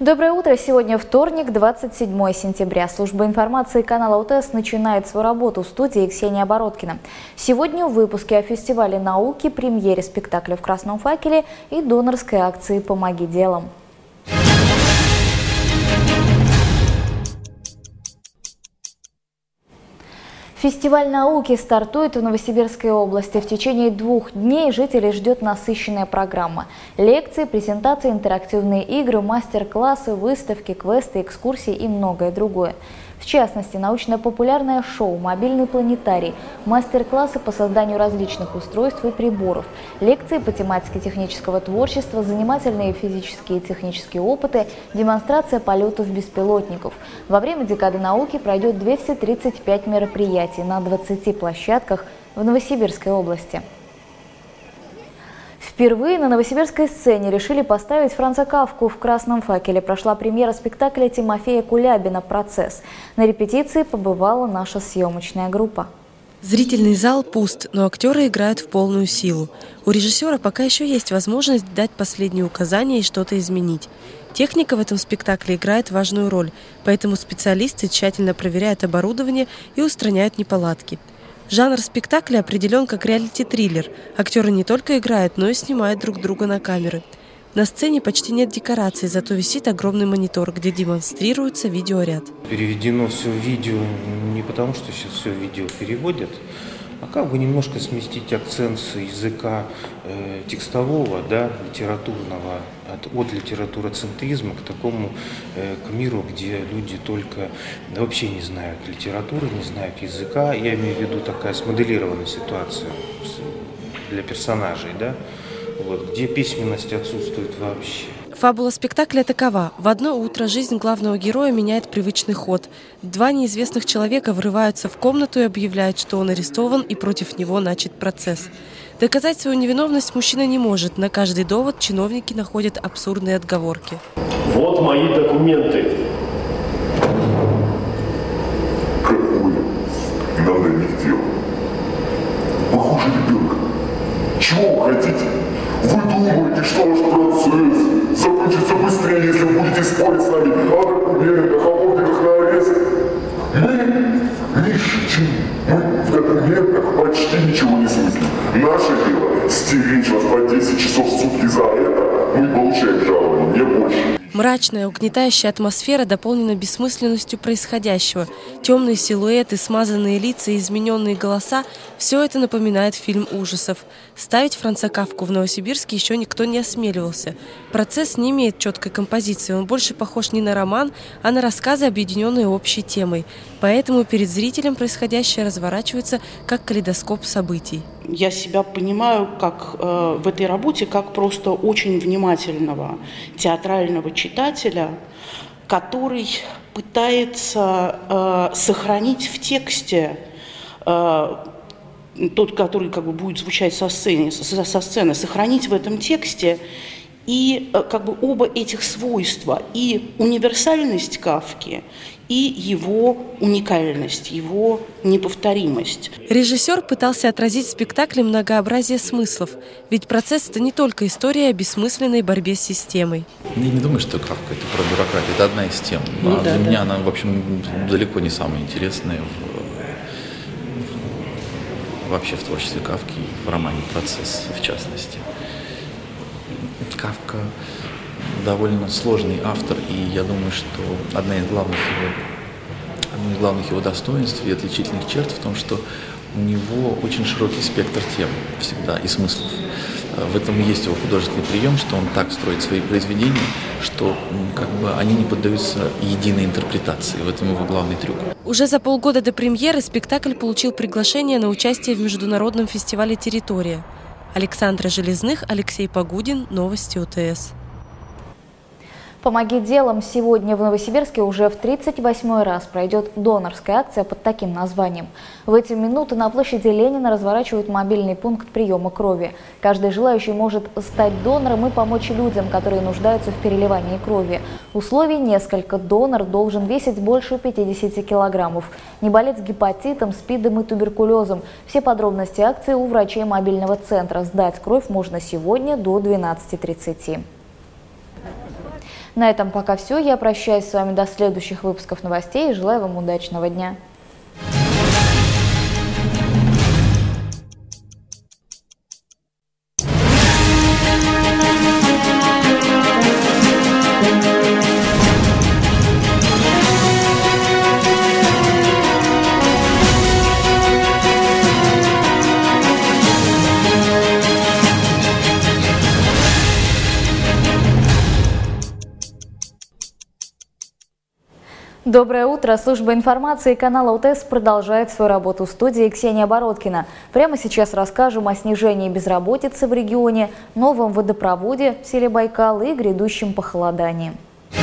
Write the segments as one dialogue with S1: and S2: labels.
S1: Доброе утро! Сегодня вторник, 27 сентября. Служба информации канала УТС начинает свою работу. В студии Ксения Бородкина. Сегодня в выпуске о фестивале науки, премьере спектакля «В красном факеле» и донорской акции «Помоги делом». Фестиваль науки стартует в Новосибирской области. В течение 2 дней жителей ждет насыщенная программа. Лекции, презентации, интерактивные игры, мастер-классы, выставки, квесты, экскурсии и многое другое. В частности, научно-популярное шоу, мобильный планетарий, мастер-классы по созданию различных устройств и приборов, лекции по тематике технического творчества, занимательные физические и технические опыты, демонстрация полетов беспилотников. Во время декады науки пройдет 235 мероприятий на 20 площадках в Новосибирской области. Впервые на новосибирской сцене решили поставить Франца Кафку «В красном факеле». Прошла премьера спектакля Тимофея Кулябина «Процесс». На репетиции побывала наша съемочная группа.
S2: Зрительный зал пуст, но актеры играют в полную силу. У режиссера пока еще есть возможность дать последние указания и что-то изменить. Техника в этом спектакле играет важную роль, поэтому специалисты тщательно проверяют оборудование и устраняют неполадки. Жанр спектакля определен как реалити-триллер. Актеры не только играют, но и снимают друг друга на камеры. На сцене почти нет декораций, зато висит огромный монитор, где демонстрируется видеоряд.
S3: Переведено все в видео не потому, что сейчас все видео переводят, а как бы немножко сместить акцент с языка текстового, да, литературного, от литературоцентризма к такому, к миру, где люди только вообще не знают литературы, не знают языка. Я имею в виду такая смоделированная ситуация для персонажей, да, вот, где письменность отсутствует вообще.
S2: Фабула спектакля такова. В одно утро жизнь главного героя меняет привычный ход. 2 неизвестных человека врываются в комнату и объявляют, что он арестован и против него начат процесс. Доказать свою невиновность мужчина не может. На каждый довод чиновники находят абсурдные отговорки.
S4: Вот мои документы.
S5: Какое надо них дело? Похоже, ребенок. Чего вы хотите? Вы думаете, что ваш процесс закончится быстрее, если будете спорить с нами о документах, о ордерах на арест? Мы лишь мы в документах почти ничего не смыслим. Наше дело стеречь вас по 10 часов в сутки за это. Мы получаем жалование, не больше.
S2: Мрачная, угнетающая атмосфера дополнена бессмысленностью происходящего. Темные силуэты, смазанные лица и измененные голоса – все это напоминает фильм ужасов. Ставить Франца Кафку в Новосибирске еще никто не осмеливался. Процесс не имеет четкой композиции, он больше похож не на роман, а на рассказы, объединенные общей темой. Поэтому перед зрителем происходящее разворачивается как калейдоскоп событий.
S6: Я себя понимаю как в этой работе как просто очень внимательного театрального читателя, который пытается сохранить в тексте тот, который как бы будет звучать со сцены, сохранить в этом тексте и как бы оба этих свойства, и универсальность Кафки, и его уникальность, его неповторимость.
S2: Режиссер пытался отразить в спектакле многообразие смыслов, ведь процесс – это не только история о бессмысленной борьбе с системой.
S7: Я не думаю, что Кафка – это про бюрократию, это одна из тем. Для меня она, в общем, далеко не самая интересная вообще в творчестве Кафки, в романе «Процесс» в частности. Кафка довольно сложный автор, и я думаю, что одно из главных его достоинств и отличительных черт в том, что у него очень широкий спектр тем всегда и смыслов. В этом и есть его художественный прием, что он так строит свои произведения, что как бы они не поддаются единой интерпретации. В этом его главный трюк.
S2: Уже за полгода до премьеры спектакль получил приглашение на участие в международном фестивале «Территория». Александра Железных, Алексей Погудин, Новости УТС.
S1: «Помоги делом» сегодня в Новосибирске уже в 38-й раз пройдет донорская акция под таким названием. В эти минуты на площади Ленина разворачивают мобильный пункт приема крови. Каждый желающий может стать донором и помочь людям, которые нуждаются в переливании крови. Условий несколько. Донор должен весить больше 50 килограммов, не болеть гепатитом, СПИДом и туберкулезом. Все подробности акции у врачей мобильного центра. Сдать кровь можно сегодня до 12:30. На этом пока все. Я прощаюсь с вами до следующих выпусков новостей и желаю вам удачного дня. Доброе утро. Служба информации канала УТС продолжает свою работу. В студии Ксения Бородкина. Прямо сейчас расскажем о снижении безработицы в регионе, новом водопроводе в селе Байкал и грядущем похолодании.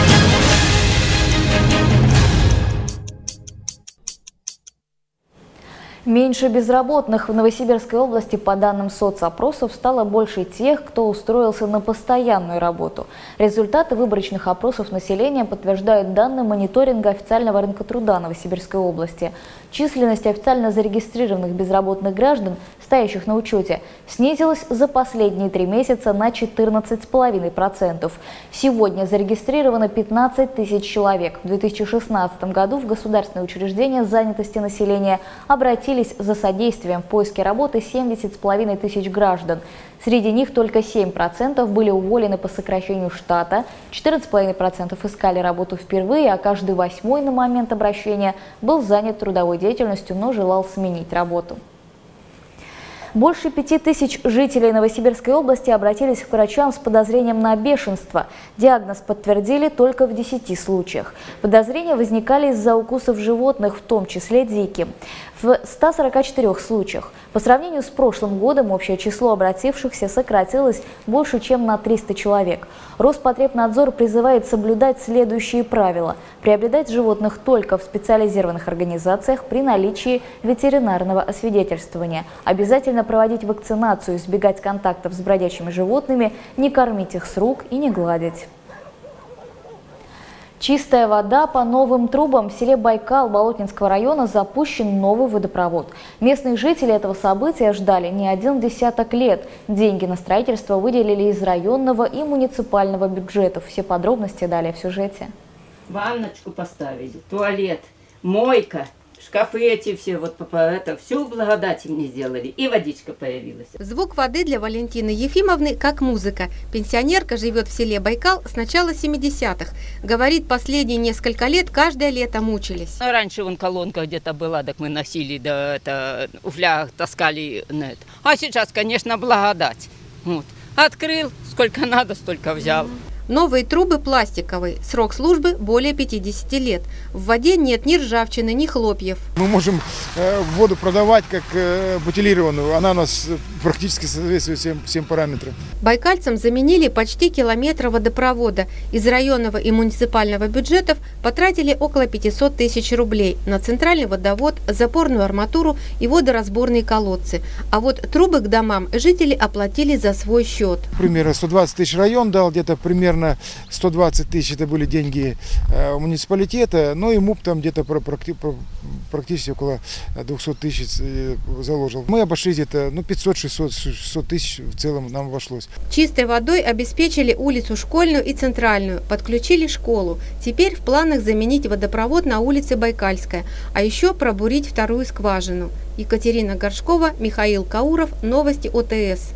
S1: Меньше безработных в Новосибирской области, по данным соцопросов, стало больше тех, кто устроился на постоянную работу. Результаты выборочных опросов населения подтверждают данные мониторинга официального рынка труда Новосибирской области. Численность официально зарегистрированных безработных граждан, стоящих на учете, снизилась за последние 3 месяца на 14,5%. Сегодня зарегистрировано 15 тысяч человек. В 2016 году в государственные учреждения занятости населения обратились за содействием в поиске работы 70,5 тысяч граждан. Среди них только 7% были уволены по сокращению штата, 14,5% искали работу впервые, а каждый 8-й на момент обращения был занят трудовой деятельностью, но желал сменить работу. Больше 5000 жителей Новосибирской области обратились к врачам с подозрением на бешенство. Диагноз подтвердили только в 10 случаях. Подозрения возникали из-за укусов животных, в том числе диких. В 144 случаях. По сравнению с прошлым годом общее число обратившихся сократилось больше, чем на 300 человек. Роспотребнадзор призывает соблюдать следующие правила. Приобретать животных только в специализированных организациях при наличии ветеринарного освидетельствования. Обязательно проводить вакцинацию, избегать контактов с бродячими животными, не кормить их с рук и не гладить. Чистая вода по новым трубам. В селе Байкал Болотнинского района запущен новый водопровод. Местные жители этого события ждали не 1 десяток лет. Деньги на строительство выделили из районного и муниципального бюджетов. Все подробности далее в сюжете.
S8: Ванночку поставили, туалет, мойка. Шкафы эти все, это всю благодать мне сделали, и водичка появилась.
S9: Звук воды для Валентины Ефимовны как музыка. Пенсионерка живет в селе Байкал с начала 70-х. Говорит, последние несколько лет каждое лето мучились.
S8: Раньше вон колонка где-то была, так мы носили, в флягах таскали. А сейчас, конечно, благодать. Вот. Открыл, сколько надо, столько взял.
S9: Новые трубы пластиковые, срок службы более 50 лет. В воде нет ни ржавчины, ни хлопьев.
S10: Мы можем воду продавать как бутилированную, она у нас практически соответствует всем параметрам.
S9: Байкальцам заменили почти километр водопровода. Из районного и муниципального бюджетов потратили около 500 тысяч рублей на центральный водовод, запорную арматуру и водоразборные колодцы. А вот трубы к домам жители оплатили за свой счет.
S10: Примерно 120 тысяч район дал, где-то примерно 120 тысяч это были деньги муниципалитета, но и МУП там где-то практически около 200 тысяч заложил. Мы обошлись где-то 500-600 тысяч в целом нам обошлось.
S9: Чистой водой обеспечили улицу Школьную и Центральную, подключили школу. Теперь в планах заменить водопровод на улице Байкальская, а еще пробурить вторую скважину. Екатерина Горшкова, Михаил Кауров, новости ОТС.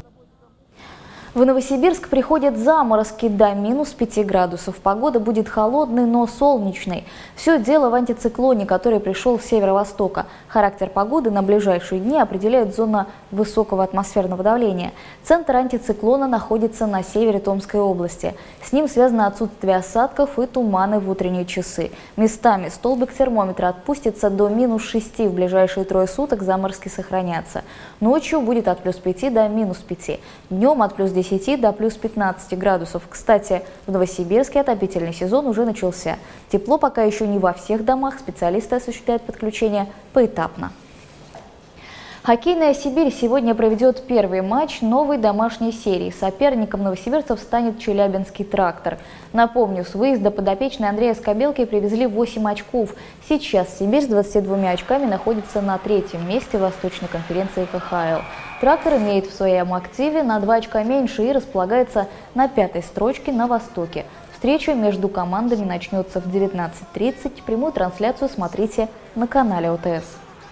S1: В Новосибирск приходят заморозки до -5 градусов. Погода будет холодной, но солнечной. Все дело в антициклоне, который пришел с северо-востока. Характер погоды на ближайшие дни определяет зона высокого атмосферного давления. Центр антициклона находится на севере Томской области. С ним связано отсутствие осадков и туманы в утренние часы. Местами столбик термометра отпустится до -6. В ближайшие 3 суток заморозки сохранятся. Ночью будет от +5 до -5. Днем от +10 до +15 градусов. Кстати, в Новосибирске отопительный сезон уже начался. Тепло пока еще не во всех домах. Специалисты осуществляют подключение поэтапно. Хоккейная Сибирь сегодня проведет первый матч новой домашней серии. Соперником новосибирцев станет Челябинский «Трактор». Напомню, с выезда подопечные Андрея Скобелки привезли 8 очков. Сейчас Сибирь с 22 очками находится на 3-м месте Восточной конференции КХЛ. «Трактор» имеет в своем активе на 2 очка меньше и располагается на 5-й строчке на Востоке. встреча между командами начнется в 19:30. Прямую трансляцию смотрите на канале ОТС.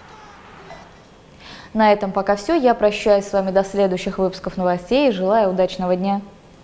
S1: На этом пока все. Я прощаюсь с вами до следующих выпусков новостей и желаю удачного дня.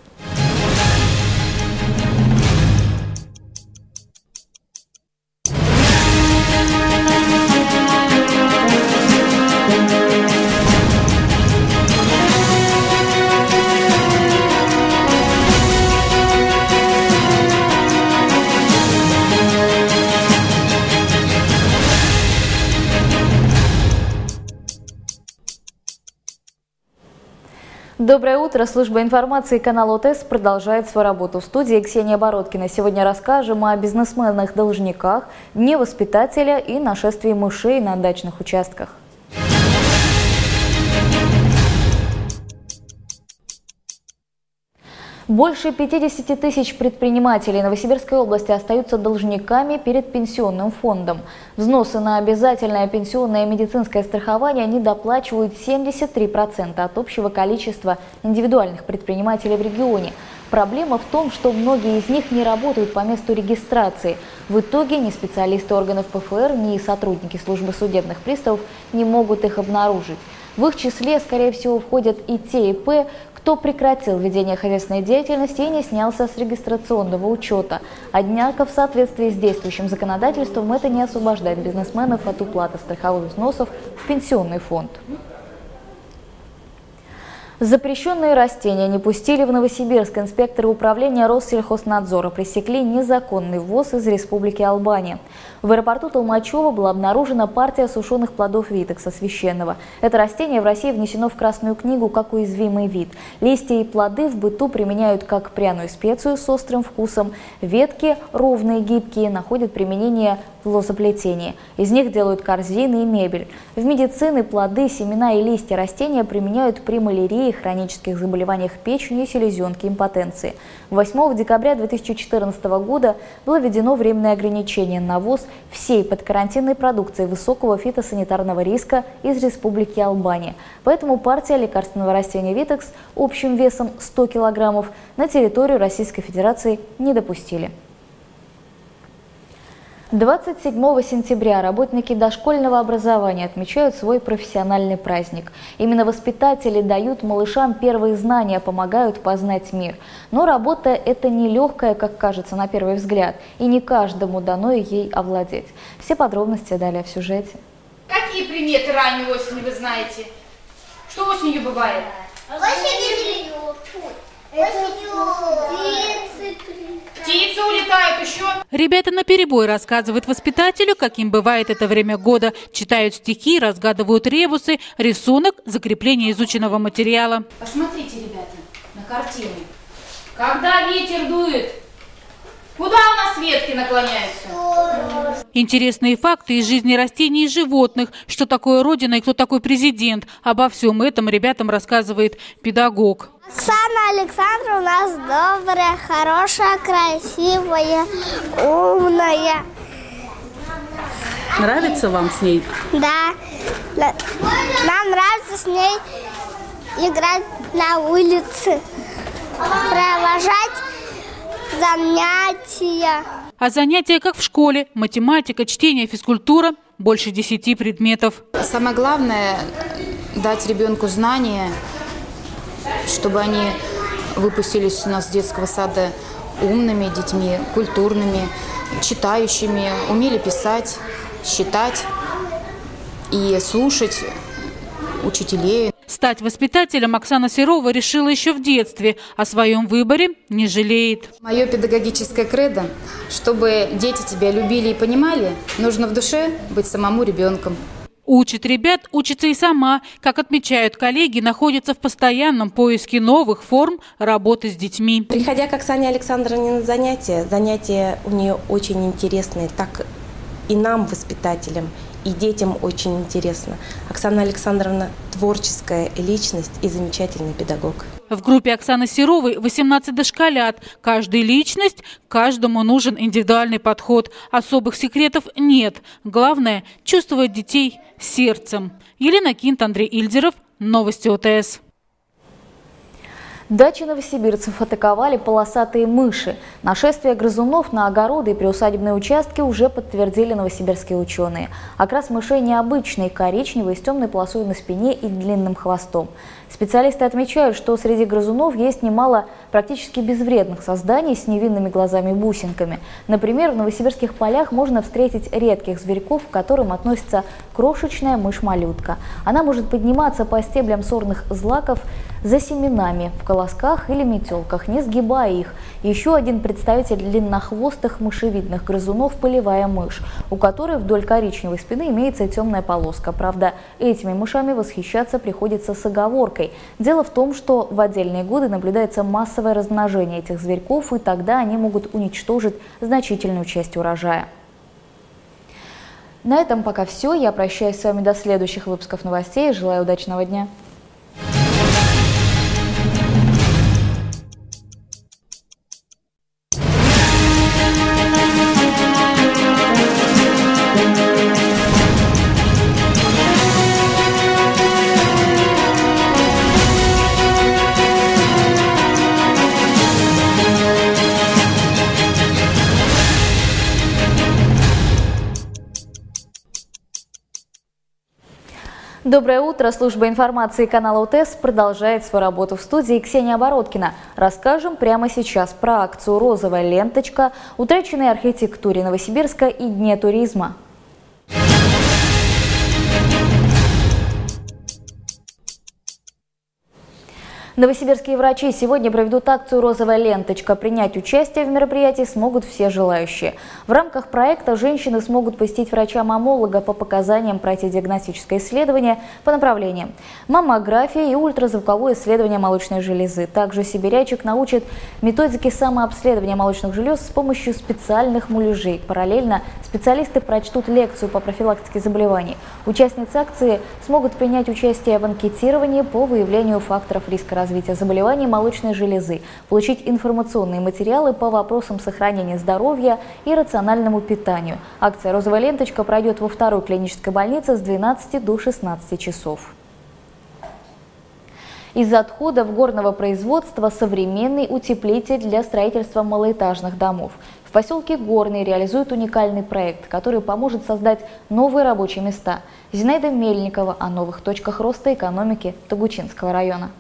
S1: Доброе утро. Служба информации канала ОТС продолжает свою работу. В студии Ксения Бородкина. Сегодня расскажем о бизнесменах-должниках, дне воспитателя и нашествии мышей на дачных участках. Больше 50 тысяч предпринимателей Новосибирской области остаются должниками перед пенсионным фондом. Взносы на обязательное пенсионное и медицинское страхование они доплачивают 73% от общего количества индивидуальных предпринимателей в регионе. Проблема в том, что многие из них не работают по месту регистрации. В итоге ни специалисты органов ПФР, ни сотрудники службы судебных приставов не могут их обнаружить. В их числе, скорее всего, входят и те ИП, кто прекратил ведение хозяйственной деятельности и не снялся с регистрационного учета. Однако в соответствии с действующим законодательством это не освобождает бизнесменов от уплаты страховых взносов в пенсионный фонд. Запрещенные растения не пустили в Новосибирск. Инспекторы управления Россельхознадзора пресекли незаконный ввоз из Республики Албания. В аэропорту Толмачева была обнаружена партия сушеных плодов витекса священного. Это растение в России внесено в Красную книгу как уязвимый вид. Листья и плоды в быту применяют как пряную специю с острым вкусом. Ветки, ровные, гибкие, находят применение в лозоплетении. Из них делают корзины и мебель. В медицине плоды, семена и листья растения применяют при малярии, хронических заболеваниях печени, селезенки, импотенции. 8 декабря 2014 года было введено временное ограничение на ввоз всей подкарантинной продукции высокого фитосанитарного риска из Республики Албания. Поэтому партия лекарственного растения витекс общим весом 100 килограммов на территорию Российской Федерации не допустили. 27 сентября работники дошкольного образования отмечают свой профессиональный праздник. Именно воспитатели дают малышам первые знания, помогают познать мир. Но работа эта нелегкая, как кажется на первый взгляд, и не каждому дано ей овладеть. Все подробности далее в сюжете.
S11: Какие приметы ранней осени вы знаете? Что осенью бывает? Птицы улетают еще.
S12: Ребята наперебой рассказывают воспитателю, каким бывает это время года. Читают стихи, разгадывают ребусы, рисунок, закрепление изученного материала.
S11: Посмотрите, ребята, на картине. Когда ветер дует, куда у нас ветки наклоняются?
S12: Интересные факты из жизни растений и животных. Что такое Родина и кто такой президент. Обо всем этом ребятам рассказывает педагог.
S13: Оксана Александровна у нас добрая, хорошая, красивая, умная.
S12: Нравится вам с ней?
S13: Да. Нам нравится с ней играть на улице, провожать занятия.
S12: А занятия как в школе. Математика, чтение, физкультура. Больше 10 предметов.
S14: Самое главное – дать ребенку знания, чтобы они выпустились у нас с детского сада умными детьми, культурными, читающими, умели писать, считать и слушать учителей.
S12: Стать воспитателем Оксана Серова решила еще в детстве. О своем выборе не жалеет.
S14: Мое педагогическое кредо, чтобы дети тебя любили и понимали, нужно в душе быть самому ребенком.
S12: Учит ребят, учится и сама. Как отмечают коллеги, находится в постоянном поиске новых форм работы с детьми.
S15: Приходя к Оксане Александровне на занятия у нее очень интересные, так и нам, воспитателям, и детям очень интересно. Оксана Александровна творческая личность и замечательный педагог.
S12: В группе Оксаны Серовой 18 дошколят. Каждая личность, каждому нужен индивидуальный подход. Особых секретов нет. Главное – чувствовать детей сердцем. Елена Кинт, Андрей Ильдеров. Новости ОТС.
S1: Дачи новосибирцев атаковали полосатые мыши. Нашествие грызунов на огороды и приусадебные участки уже подтвердили новосибирские ученые. Окрас мышей необычный, коричневый, с темной полосой на спине и длинным хвостом. Специалисты отмечают, что среди грызунов есть немало практически безвредных созданий с невинными глазами-бусинками. Например, в новосибирских полях можно встретить редких зверьков, к которым относится крошечная мышь-малютка. Она может подниматься по стеблям сорных злаков за семенами в колосках или метелках, не сгибая их. Еще один представитель длиннохвостых мышевидных грызунов – полевая мышь, у которой вдоль коричневой спины имеется темная полоска. Правда, этими мышами восхищаться приходится с оговоркой. Дело в том, что в отдельные годы наблюдается массовое размножение этих зверьков, и тогда они могут уничтожить значительную часть урожая. На этом пока все. Я прощаюсь с вами до следующих выпусков новостей. Желаю удачного дня. Доброе утро. Служба информации канала УТС продолжает свою работу. В студии Ксения Обороткина. Расскажем прямо сейчас про акцию «Розовая ленточка», утраченной архитектуре Новосибирска и Дне туризма. Новосибирские врачи сегодня проведут акцию «Розовая ленточка». Принять участие в мероприятии смогут все желающие. В рамках проекта женщины смогут посетить врача-маммолога по показаниям, пройти диагностическое исследование по направлениям маммография и ультразвуковое исследование молочной железы. Также сибирячек научат методике самообследования молочных желез с помощью специальных муляжей. Параллельно специалисты прочтут лекцию по профилактике заболеваний. Участницы акции смогут принять участие в анкетировании по выявлению факторов риска развития заболеваний молочной железы, получить информационные материалы по вопросам сохранения здоровья и рациональному питанию. Акция «Розовая ленточка» пройдет во 2-й клинической больнице с 12 до 16 часов. Из отходов горного производства современный утеплитель для строительства малоэтажных домов. В поселке Горный реализуют уникальный проект, который поможет создать новые рабочие места. Зинаида Мельникова о новых точках роста экономики Тогучинского района.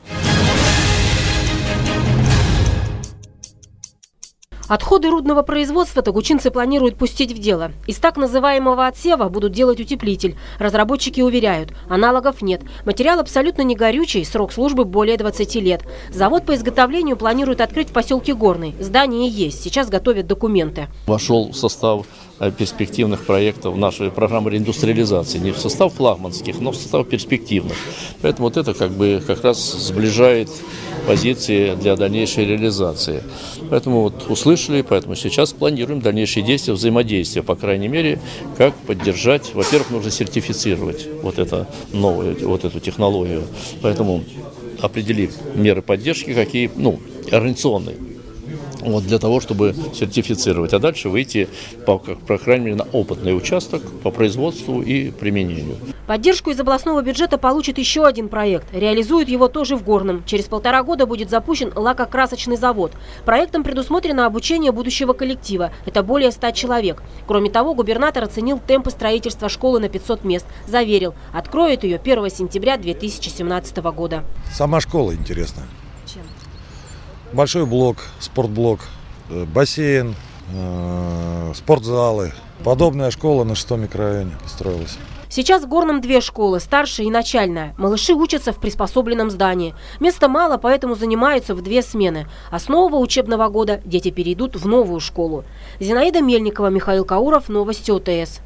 S16: Отходы рудного производства тогучинцы планируют пустить в дело. Из так называемого отсева будут делать утеплитель. Разработчики уверяют, аналогов нет. Материал абсолютно не горючий, срок службы более 20 лет. Завод по изготовлению планируют открыть в поселке Горный. Здание есть, сейчас готовят документы.
S17: Вошел в состав перспективных проектов нашей программы реиндустриализации. Не в состав флагманских, но в состав перспективных. Поэтому вот это как раз сближает позиции для дальнейшей реализации. Поэтому вот услышали, поэтому сейчас планируем дальнейшие действия, взаимодействия, по крайней мере, как поддержать. Во-первых, нужно сертифицировать вот это новое, вот эту технологию. Поэтому определив меры поддержки, какие, организационные. Вот для того, чтобы сертифицировать, а дальше выйти, по крайней мере, на опытный участок по производству и применению.
S16: Поддержку из областного бюджета получит еще один проект. Реализуют его тоже в Горном. Через 1,5 года будет запущен лакокрасочный завод. Проектом предусмотрено обучение будущего коллектива. Это более 100 человек. Кроме того, губернатор оценил темпы строительства школы на 500 мест. Заверил, откроет ее 1 сентября 2017 года.
S18: Сама школа интересна.
S16: Чем?
S18: Большой блок, спортблок, бассейн, спортзалы. Подобная школа на 6-м микрорайоне построилась.
S16: Сейчас в Горном 2 школы, старшая и начальная. Малыши учатся в приспособленном здании. Места мало, поэтому занимаются в 2 смены. А с нового учебного года дети перейдут в новую школу. Зинаида Мельникова, Михаил Кауров, новости ОТС.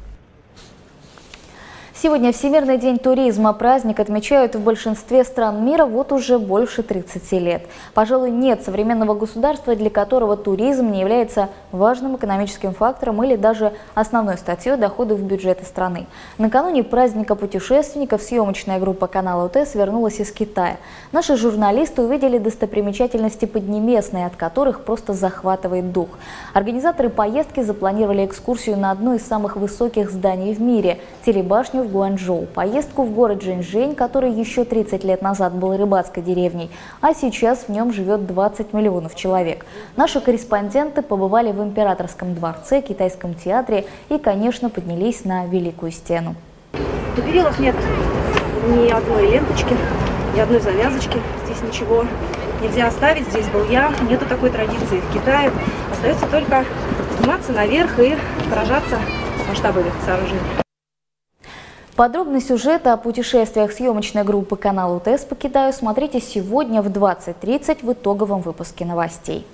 S1: Сегодня Всемирный день туризма. Праздник отмечают в большинстве стран мира вот уже больше 30 лет. Пожалуй, нет современного государства, для которого туризм не является важным экономическим фактором или даже основной статьей доходов в бюджеты страны. Накануне праздника путешественников съемочная группа канала УТС вернулась из Китая. Наши журналисты увидели достопримечательности поднебесные, от которых просто захватывает дух. Организаторы поездки запланировали экскурсию на одно из самых высоких зданий в мире – телебашню в Гуанчжоу, поездку в город Жэньчжэнь, который еще 30 лет назад был рыбацкой деревней, а сейчас в нем живет 20 миллионов человек. Наши корреспонденты побывали в Императорском дворце, Китайском театре и, конечно, поднялись на Великую стену.
S19: На перилах нет ни одной ленточки, ни одной завязочки. Здесь ничего нельзя оставить. Здесь был я. Нету такой традиции в Китае. Остается только подниматься наверх и поражаться масштабами сооружений.
S1: Подробный сюжет о путешествиях съемочной группы канала УТС по Китаю смотрите сегодня в 20:30 в итоговом выпуске новостей.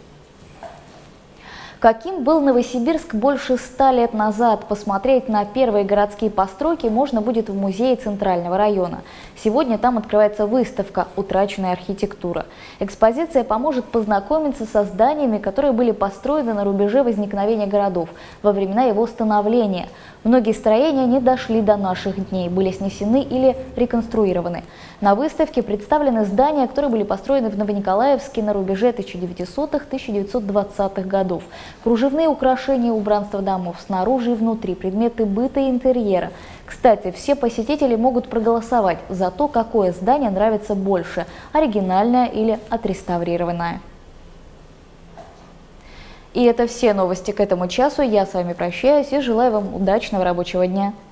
S1: Каким был Новосибирск больше 100 лет назад, посмотреть на первые городские постройки можно будет в музее Центрального района. Сегодня там открывается выставка «Утраченная архитектура». Экспозиция поможет познакомиться со зданиями, которые были построены на рубеже возникновения городов во времена его становления. Многие строения не дошли до наших дней, были снесены или реконструированы. На выставке представлены здания, которые были построены в Новониколаевске на рубеже 1900-1920-х годов. Кружевные украшения, убранство домов снаружи и внутри, предметы быта и интерьера. Кстати, все посетители могут проголосовать за то, какое здание нравится больше – оригинальное или отреставрированное. И это все новости к этому часу. Я с вами прощаюсь и желаю вам удачного рабочего дня.